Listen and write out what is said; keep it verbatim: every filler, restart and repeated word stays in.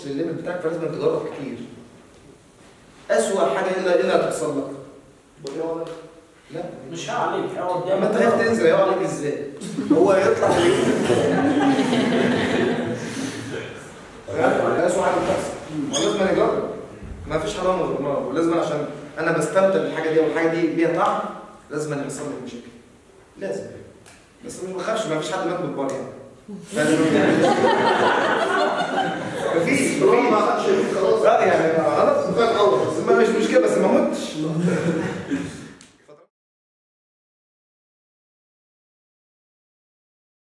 توصلش للليفل بتاعك فلازم تجرب كتير. اسوأ حاجه ايه اللي اللي هتحصل لك؟ لا مش عليك اقعد ما انت خايف تنزل هيقع عليك ازاي؟ هو يطلع ده اسوء حاجه بتحصل ولازم نجرب. ما فيش حرام غير نار، ولازم عشان انا بستمتع بالحاجه دي والحاجه دي ليها طعم لازم يحصل لك مشاكل. لازم بس ما بخافش، ما فيش حد مات بالبار يعني. مفيش طالما ما خدش خلاص لا يعني غلط فات اول مش مشكله بس ما متش